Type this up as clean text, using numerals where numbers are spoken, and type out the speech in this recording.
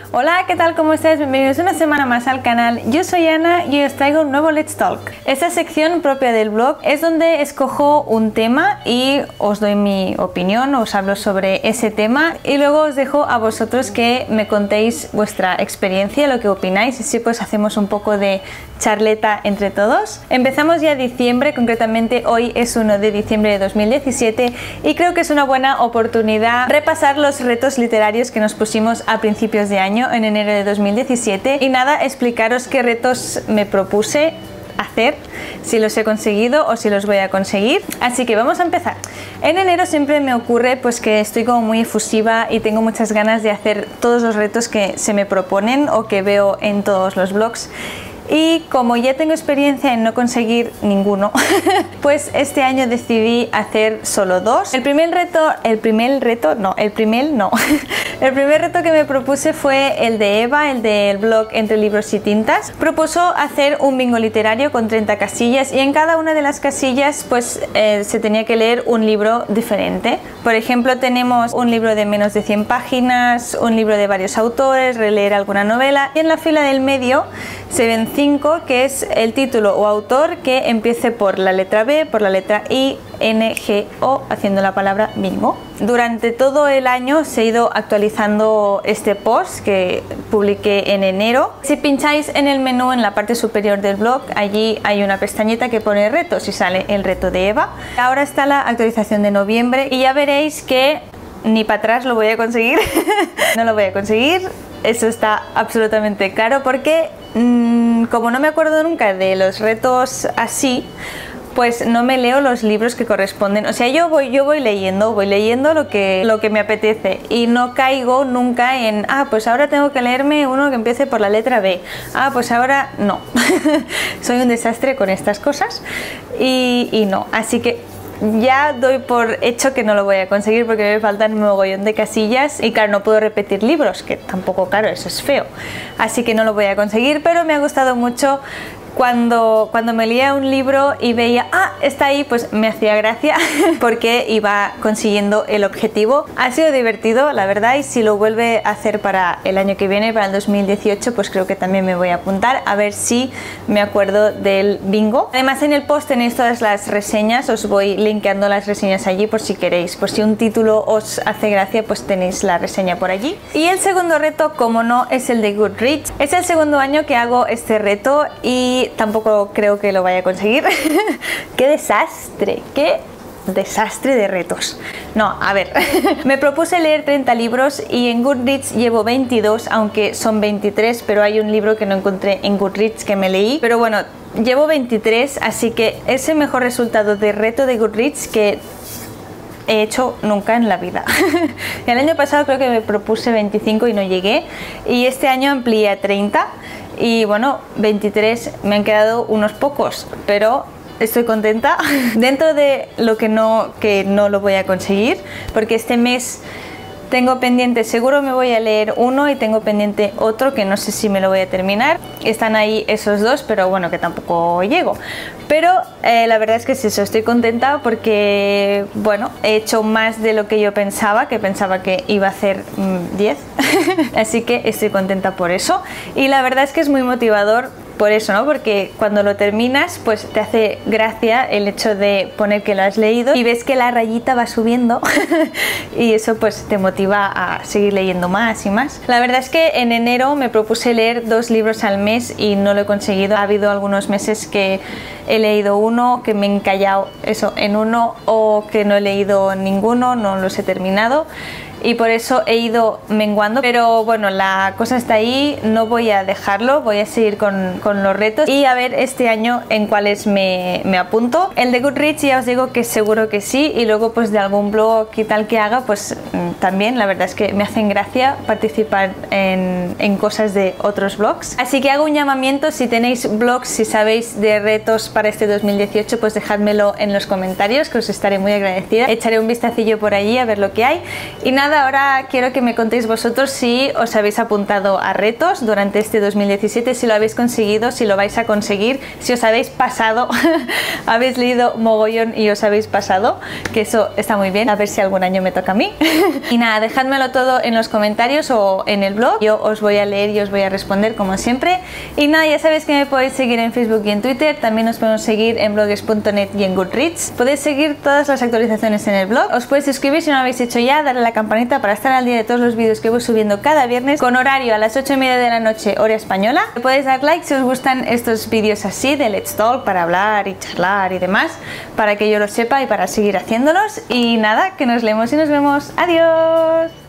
Hola, ¿qué tal? ¿Cómo estáis? Bienvenidos una semana más al canal. Yo soy Ana y os traigo un nuevo Let's Talk. Esta sección propia del blog es donde escojo un tema y os doy mi opinión, os hablo sobre ese tema y luego os dejo a vosotros que me contéis vuestra experiencia, lo que opináis y así pues hacemos un poco de charleta entre todos. Empezamos ya diciembre, concretamente hoy es 1 de diciembre de 2017 y creo que es una buena oportunidad repasar los retos literarios que nos pusimos a principios de año, en enero de 2017, y nada, explicaros qué retos me propuse hacer, si los he conseguido o si los voy a conseguir. Así que vamos a empezar. En enero siempre me ocurre pues que estoy como muy efusiva y tengo muchas ganas de hacer todos los retos que se me proponen o que veo en todos los blogs. Y como ya tengo experiencia en no conseguir ninguno, pues este año decidí hacer solo dos. El primer reto que me propuse fue el de Eva, el del blog Entre Libros y Tintas. Propuso hacer un bingo literario con 30 casillas y en cada una de las casillas pues se tenía que leer un libro diferente. Por ejemplo, tenemos un libro de menos de 100 páginas, un libro de varios autores, releer alguna novela, y en la fila del medio se ven 5, que es el título o autor que empiece por la letra B, por la letra I, N, G, O, haciendo la palabra bingo. Durante todo el año se ha ido actualizando este post que publiqué en enero. Si pincháis en el menú en la parte superior del blog, allí hay una pestañita que pone retos y sale el reto de Eva. Ahora está la actualización de noviembre y ya veréis que ni para atrás lo voy a conseguir. No lo voy a conseguir. Eso está absolutamente claro porque como no me acuerdo nunca de los retos así, pues no me leo los libros que corresponden. O sea, yo voy leyendo lo que me apetece y no caigo nunca en pues ahora tengo que leerme uno que empiece por la letra B. Pues ahora no. Soy un desastre con estas cosas y no. Así que ya doy por hecho que no lo voy a conseguir porque me faltan un mogollón de casillas y claro, no puedo repetir libros, que tampoco, claro, eso es feo. Así que no lo voy a conseguir, pero me ha gustado mucho cuando me leía un libro y veía, está ahí, pues me hacía gracia porque iba consiguiendo el objetivo. Ha sido divertido, la verdad, y si lo vuelve a hacer para el año que viene, para el 2018, pues creo que también me voy a apuntar a ver si me acuerdo del bingo. Además, en el post tenéis todas las reseñas, os voy linkeando las reseñas allí por si queréis, por si un título os hace gracia, pues tenéis la reseña por allí. Y el segundo reto, como no, es el de Goodreads. Es el segundo año que hago este reto y tampoco creo que lo vaya a conseguir. ¡Qué desastre! ¡Qué desastre de retos! No, a ver, me propuse leer 30 libros y en Goodreads llevo 22, aunque son 23, pero hay un libro que no encontré en Goodreads que me leí. Pero bueno, llevo 23, así que es el mejor resultado de reto de Goodreads que he hecho nunca en la vida. El año pasado creo que me propuse 25 y no llegué, y este año amplié a 30 y bueno, 23 me han quedado unos pocos, pero estoy contenta dentro de lo que no lo voy a conseguir, porque este mes tengo pendiente, seguro me voy a leer uno y tengo pendiente otro que no sé si me lo voy a terminar. Están ahí esos dos, pero bueno, que tampoco llego. Pero la verdad es que es eso, estoy contenta porque, bueno, he hecho más de lo que yo pensaba que iba a hacer 10. Así que estoy contenta por eso. Y la verdad es que es muy motivador por eso, ¿no? Porque cuando lo terminas, pues te hace gracia el hecho de poner que lo has leído y ves que la rayita va subiendo y eso pues te motiva a seguir leyendo más y más. La verdad es que en enero me propuse leer 2 libros al mes y no lo he conseguido. Ha habido algunos meses que he leído uno, que me he encallado eso en uno, o que no he leído ninguno, no los he terminado. Y por eso he ido menguando, pero bueno, la cosa está ahí, no voy a dejarlo, voy a seguir con los retos y a ver este año en cuáles me apunto. El de Goodreads ya os digo que seguro que sí, y luego pues de algún blog y tal que haga, pues también la verdad es que me hacen gracia participar en cosas de otros blogs. Así que hago un llamamiento, si tenéis blogs, si sabéis de retos para este 2018, pues dejádmelo en los comentarios, que os estaré muy agradecida. Echaré un vistacillo por allí a ver lo que hay. Y nada, ahora quiero que me contéis vosotros si os habéis apuntado a retos durante este 2017, si lo habéis conseguido decidido si lo vais a conseguir, si os habéis pasado, habéis leído mogollón y os habéis pasado, que eso está muy bien, a ver si algún año me toca a mí. Y nada, dejádmelo todo en los comentarios o en el blog, yo os voy a leer y os voy a responder como siempre. Y nada, ya sabéis que me podéis seguir en Facebook y en Twitter, también os podemos seguir en blogs.net y en Goodreads. Podéis seguir todas las actualizaciones en el blog, os podéis suscribir si no lo habéis hecho ya, darle a la campanita para estar al día de todos los vídeos que voy subiendo cada viernes con horario a las 8:30 de la noche, hora española. Podéis dar like si os gustan estos vídeos así de Let's Talk para hablar y charlar y demás, para que yo lo sepa y para seguir haciéndolos. Y nada, que nos leemos y nos vemos. ¡Adiós!